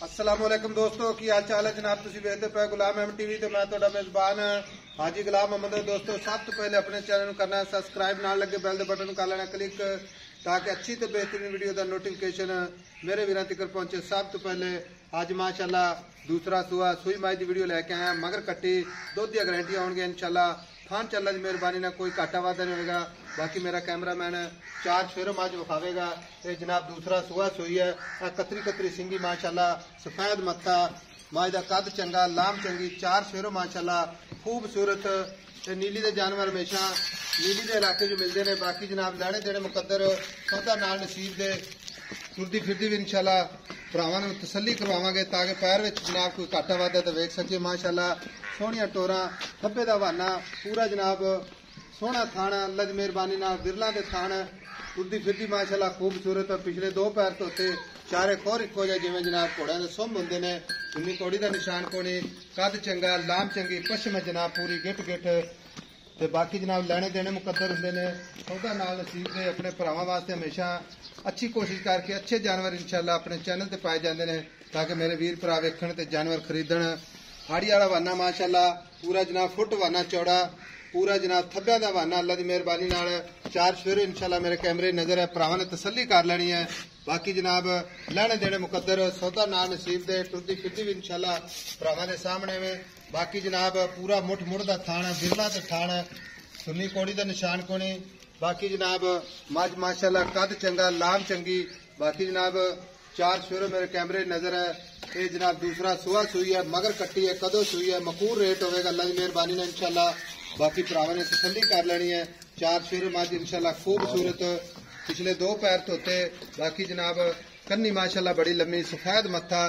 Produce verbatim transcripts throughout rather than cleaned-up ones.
अस्सलामुअलैकुम दोस्तों की हाल चाल है जनाब तुम वेखते पे गुलाम अहमद टीवी तो मैं तुहाडा मेजबान हाजी गुलाम अहमद। दोस्तों सब तो पहले अपने चैनल करना है सबसक्राइब, नाल लगे बैल के बटन कर लेना क्लिक ताकि अच्छी तो बेहतरीन वीडियो का नोटिफिकेशन मेरे वीर तक पहुंचे। सब तो पहले अज माशाल्लाह दूसरा सुआ सुई माई की वीडियो लैके आया, मगर कट्टी दुध दी गारंटी आउणगी इंशाल्लाह। थान चल्ला की मेहरबानी ना कोई घाटा वाधा नहीं होगा। बाकी मेरा कैमरामैन चार फेरो मज विखावेगा। ये जनाब दूसरा सुआ सुई है, कतरी कतरी सिंगी माशाल्लाह, सफेद मत्था मज का कद चंगा, लाम चंगी, चार फेरो माशाल्लाह खूबसूरत। नीली के जानवर हमेशा नीली के इलाके जो मिलते हैं। बाकी जनाब लैने देने मुकद्दर सौदा नाल नसीब दे तुरदी फिरदी भी इंशाल्लाह भरावां नूं तसल्ली करवावांगे ताकि पैर विच जनाब कोई घाटा वाधा तो वेख सके। माशाल्लाह सोहणियां टोरां, खब्बे दा हवाना पूरा जनाब सोहना थान, अल्लाह दी मेहरबानी नाल बिरला दे थान, तुरदी फिरदी माशाल्लाह खूबसूरत। पिछले दो पैर तो उत्ते चारे खोर इक्को जिहे जिवें जनाब घोड़ियां दे सुंभ हुंदे ने। उन्नी कौड़ी दा निशान कोनी, कद चंगा, लाम चंगी, पश्चिम जनाब पूरी गिट गिट। ते बाकी जनाब लैने देने मुकद्दर हुंदे ने। सौदा नाल नसीब दे अपने भरावां वास्ते हमेशा अच्छी कोशिश करके अच्छे जानवर इंशाल्लाह अपने चैनल ते पाए जाते हैं ताकि मेरे वीर भरा वेखण ते जानवर खरीदण। हाड़ी वाला वाना माशाल्लाह पूरा जनाब फुट वाना चौड़ा, पूरा जनाब थब्बिया दा वाना, अल्लाह की मेहरबानी नाल चार सवेरे इंशाल्लाह मेरे कैमरे नजर है, भरावां ने तसल्ली कर लेनी है। बाकी जनाब लैने देने मुकद्दर सौदा नाल नसीब दे टुरदी फिरदी भी इंशाल्लाह भरावां दे सामने में। बाकी जनाब पूरा मुठ मुठ दा थान, बिरला ते थान, सुन्नी कौड़ी दा निशान कोनी। बाकी जनाब मज माशाल्लाह कद चंगा, लाम चंगी। बाकी जनाब चार सवेरे मेरे कैमरे नजर है। ये जनाब दूसरा सुआ सुई है, मगर कट्टी है, कदों सुई है, मकूर रेट होगा अल्लाह की मेहरबानी ने इंशाल्लाह। बाकी भरावां ने तसल्ली कर लेनी है। चार सवेरे मज इंशाल्लाह खूबसूरत, पिछले दो पैर धोते। बाकी जनाब कन्नी माशाल्लाह बड़ी लम्मी, सफेद मत्था,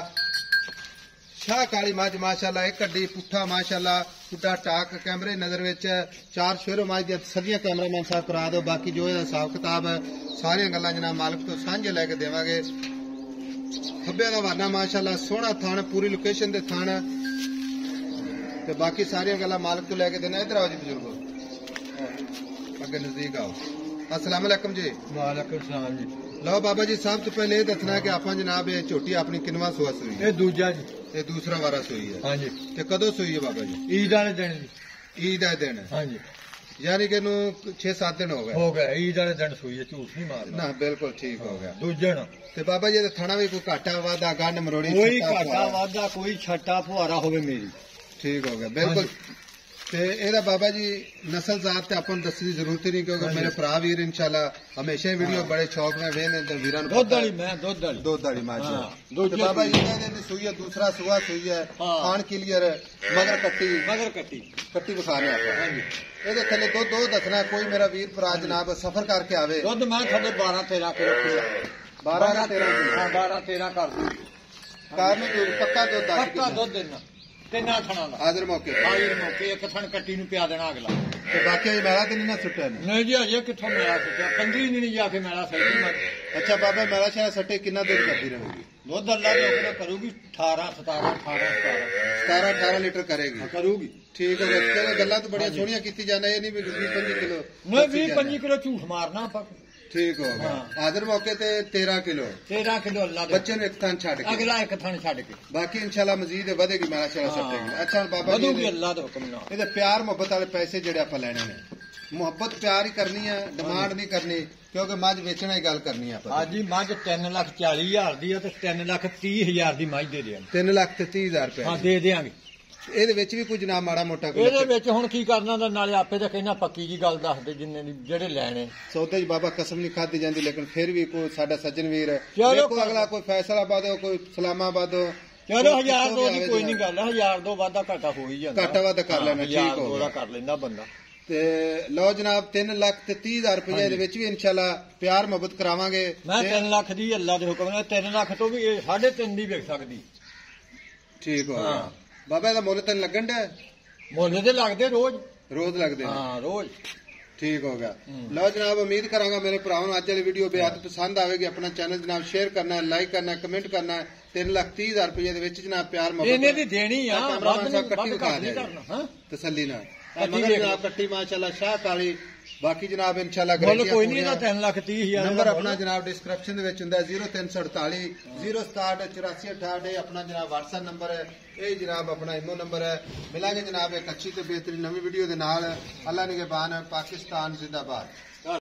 शाह काली मज माशाल्लाह, एक कड्डी पुट्ठा माशाल्लाह, पुट्ठा टाक कैमरे नजर विच। चार सवेरे मज दी सदियां कैमरामैन साहब करा दो। बाकी जो इहदा हिसाब किताब है सारियां गल्लां जनाब मालिक तो सांझे लैके देवांगे। खब्बे दा वाना माशाल्लाह सोहना थान, पूरी लोकेशन दे थान ते बाकी सारियां गल्लां मालिक तो लैके देना। इधर आओ जी बुजुर्गो, अगे नजदीक आओ। अस्सलाम वालेकुम जी। वालेकुम सलाम जी। लो बाबा जी साहब तो पहले ये दसना कि आप जनाब ये झोटी अपनी किनवा सुआ सुई है? ये दूजा जी। ये दूसरा वारा सुई है? हाँ जी। ते कदों सुई है बाबा जी? ईद वाले दिन जी। ईद वाले दिन? हाँ जी। यानी कि नू छे सात दिन हो गए? हो गए, ईद वाले दिन सुई है, झूठ नहीं मारना। ना बिल्कुल ठीक हो गया। दूजे ना ते बाबा जी थाना भी कोई घाटा वाधा गंढ मरोड़ी कोई घाटा वाधा कोई छट्टा फुहारा होवे मेरी? ठीक हो गया बिल्कुल। ते एदा बाबा जी नस्ल जात ते अपन दसने की जरूरत ही नहीं क्योंकि मेरे भरा वीर इंशाल्लाह हमेशा ही वीडियो बड़े शौक में वेने ते वीरां दुध वाली मैं दुध वाली दुध वाली माशा। ते बाबा जी कहंदे सुई है, दूसरा सुआ सुई है, खान क्लियर, मगर कट्टी मगर कट्टी कट्टी विखा रहे आप। हां जी। ਇਹਦੇ ਥੱਲੇ ਦੁੱਧ ਦੋ ਦੱਸਣਾ ਕੋਈ ਮੇਰਾ ਵੀਰ ਭਰਾ ਜਨਾਬ ਸਫਰ ਕਰਕੇ ਆਵੇ। ਦੁੱਧ ਮੈਂ ਤੁਹਾਡੇ ਬਾਰਾਂ ਤੇਰਾਂ ਕਿਲੋ ਖੀਰਾ। ਬਾਰਾਂ ਤੇਰਾਂ ਕਿਲੋ? ਹਾਂ ਬਾਰਾਂ ਤੇਰਾਂ ਕਰ ਦੂੰ। ਕਾਰਨ ਕੋਈ ਪੱਕਾ ਦੁੱਧ ਦੱਸ। ਪੱਕਾ ਦੁੱਧ ਦੇਣਾ ਤਿੰਨਾਂ ਥਣਾਂ ਦਾ। ਹਾਜ਼ਰ ਮੌਕੇ ਹਾਜ਼ਰ ਮੌਕੇ ਇੱਕ ਥਣ ਕੱਟੀ ਨੂੰ ਪਿਆ ਦੇਣਾ ਅਗਲਾ। ਤੇ ਬਾਕੀ ਇਹ ਮੇਲਾ ਤੇ ਨਹੀਂ ਨਾ ਸੁੱਟਿਆ? ਨਹੀਂ ਜੀ ਅਜੇ ਕਿੱਥੋਂ ਮੇਲਾ ਸੁੱਟਿਆ, ਪੰਦਰੀ ਨਹੀਂ ਜਾ ਕੇ ਮੇਲਾ ਸੱਟੀ ਮੈਂ। ਅੱਛਾ ਬਾਬਾ ਮੇਲਾ ਸ਼ਾਇਦ ਸੱਟੇ ਕਿੰਨਾ ਦੁੱਧ ਕਰਦੀ ਰਹੇਗੀ? ਦੁੱਧ ਅੱਲਾ ਦੇ ਹੁਕਮ ਕਰੂਗੀ ਅਠਾਰਾਂ ਸਤਾਰਾਂ ਅਠਾਰਾਂ ਸਤਾਰਾਂ ਸਤਾਰਾਂ ਅਠਾਰਾਂ ਲੀਟਰ ਕਰੇਗੀ? ਕਰੂਗੀ। ਠੀਕ ਹੈ ਬੱਚੇ ਗੱਲਾਂ ਤਾਂ ਬੜੀਆਂ ਸੋਹਣੀਆਂ ਕੀਤੀ ਜਾਂਦਾ, ਇਹ ਨਹੀਂ ਵੀ ਵੀਹ ਪੱਚੀ ਕਿਲੋ ਨਹੀਂ ਵੀਹ ਪੱਚੀ ਕਿਲੋ ਝੂਠ ਮਾਰਨਾ ਆਪਾਂ। ਠੀਕ ਹੋ ਗਿਆ। ਹਾਜ਼ਰ ਮੌਕੇ ਤੇ ਤੇਰਾਂ ਕਿਲੋ ਤੇਰਾਂ ਕਿਲੋ ਅੱਲਾ ਦੇ ਬੱਚੇ ਨੂੰ ਇੱਕ ਥਾਂ ਛੱਡ ਕੇ ਅਗਲਾ ਇੱਕ ਥਾਂ ਛੱਡ ਕੇ ਬਾਕੀ ਇਨਸ਼ਾਅੱਲਾ ਮਜ਼ੀਦ ਵਧੇਗੀ ਮੇਰਾ ਸ਼ਾਇਦ ਸੱਟੇਗੀ। ਅੱਛਾ ਬਾਬਾ ਜੀ ਵਧੂਗੀ ਅੱਲਾ ਦੇ ਹੁਕਮ ਨਾਲ। ਇਹਦੇ ਪਿਆਰ ਮੁਹੱਬਤ ਵਾਲੇ ਪੈਸੇ ਜਿਹੜੇ ਆਪਾਂ ਲੈਣੇ ਨੇ, ਮੁਹੱਬਤ ਪਿਆਰ ਹੀ ਕਰਨੀ ਹੈ, ਡਿਮਾਂਡ ਨਹੀਂ ਕਰਨੀ ਕਿਉਂਕਿ ਮੱਝ ਵੇਚਣਾ ਹੀ ਗੱਲ ਕਰਨੀ ਆ ਆਪਾਂ। ਹਾਂਜੀ ਮੱਝ ਤਿੰਨ ਲੱਖ ਚਾਲੀ ਹਜ਼ਾਰ ਦੀ ਹੈ ਤੇ ਤਿੰਨ ਲੱਖ ਤੀਹ ਹਜ਼ਾਰ ਦੀ ਮੱਝ ਦੇ ਦਿਆਂਗੇ। ਤਿੰਨ ਲੱਖ ਤੇ ਤੀਹ ਹਜ਼ਾਰ ਰੁਪਏ? ਹਾਂ ਦੇ ਦਿਆਂਗੇ। ਇਹਦੇ ਵਿੱਚ ਵੀ ਕੁਝ ਨਾ ਮਾੜਾ ਮੋਟਾ ਕੋਈ? ਇਹਦੇ ਵਿੱਚ ਹੁਣ ਕੀ ਕਰਨਾ ਦਾ ਨਾਲੇ ਆਪੇ ਤਾਂ ਕਹਿਣਾ ਪੱਕੀ ਜੀ ਗੱਲ ਦੱਸਦੇ ਜਿੰਨੇ ਜਿਹੜੇ ਲੈਣੇ ਸੌਦੇ ਚ ਬਾਬਾ ਕਸਮ ਨਹੀਂ ਖਾਦੀ ਜਾਂਦੀ ਲੇਕਿਨ ਫਿਰ ਵੀ ਕੋਈ ਸਾਡਾ ਸੱਜਣ ਵੀਰ ਦੇਖੋ ਅਗਲਾ ਕੋਈ ਫੈਸਲਾਬਾਦ ਹੋ ਕੋਈ ਸਲਾਮਾਬਾਦ ਹੋ ਚਲੋ ਹਜ਼ਾਰ ਦੋ ਦੀ ਕੋਈ ਨਹੀਂ ਗੱਲ, ਹਜ਼ਾਰ ਦੋ ਵਾਧਾ ਘਾਟਾ ਹੋ ਹੀ ਜਾਂਦਾ, ਘਾਟਾ ਵਾਧਾ ਕਰ ਲੈਣਾ। ਠੀਕ ਹੋ ਗਿਆ, ਕਰ ਲੈਂਦਾ ਬੰਦਾ। ਤੇ ਲਓ ਜਨਾਬ ਤਿੰਨ ਲੱਖ ਤੇ ਤੀਹ ਹਜ਼ਾਰ ਰੁਪਏ ਇਹਦੇ ਵਿੱਚ ਵੀ ਇਨਸ਼ਾਅੱਲਾ ਪਿਆਰ ਮੁਹੱਬਤ ਕਰਾਵਾਂਗੇ। ਮੈਂ ਤਿੰਨ ਲੱਖ ਦੀ ਅੱਲਾ ਦੇ ਹੁਕਮ ਨਾਲ ਤਿੰਨ ਲੱਖ ਤੋਂ ਵੀ ਇਹ ਸਾਢੇ ਤਿੰਨ ਦੀ ਵਿਕ ਸਕਦੀ। ਠੀਕ ਹੋ ਗਿਆ ਬਾਬਾ, ਇਹਦਾ ਮੁੱਲ ਤੈਨੂੰ ਲੱਗਣ ਡਿਆ? ਮੁੱਲ ਤੇ ਲੱਗਦੇ ਰੋਜ਼ ਰੋਜ਼ ਲੱਗਦੇ? ਹਾਂ ਰੋਜ਼। ठीक हो गया। लो जनाब उम्मीद करांगा मेरे भरावां अज वाली वीडियो बेहद पसंद आवेगी। अपना चैनल जनाब शेयर करना है, लाइक करना है, कमेंट करना है। तीन लाख तीह हजार रुपये जनाब प्यार मोहब्बत देनी तसली ना कट्टी माशाल्लाह शाह काली ਬਾਕੀ ਜਨਾਬ ਇਨਸ਼ਾਅੱਲਾ ਮੁੱਲ ਕੋਈ ਨਹੀਂ ਇਹਦਾ ਤਿੰਨ ਲੱਖ ਤੀਹ ਹਜ਼ਾਰ ਨੰਬਰ ਆਪਣਾ ਜਨਾਬ ਡਿਸਕ੍ਰਿਪਸ਼ਨ ਦੇ ਵਿੱਚ ਹੁੰਦਾ ਜ਼ੀਰੋ ਤਿੰਨ ਸੌ ਅੜਤਾਲੀ ਜ਼ੀਰੋ ਸਤਾਹਠ ਚੁਰਾਸੀ ਅਠਾਹਠ ਇਹ ਆਪਣਾ ਜਨਾਬ WhatsApp ਨੰਬਰ ਹੈ, ਇਹ ਜਨਾਬ ਆਪਣਾ ਇਮੋ ਨੰਬਰ ਹੈ। ਮਿਲਾਂਗੇ ਜਨਾਬ ਇੱਕ ਅੱਛੀ ਤੇ ਬਿਹਤਰੀਨ ਨਵੀਂ ਵੀਡੀਓ ਦੇ ਨਾਲ। ਅੱਲਾ ਨਿਗਹਿਬਾਨ, ਪਾਕਿਸਤਾਨ ਜ਼ਿੰਦਾਬਾਦ।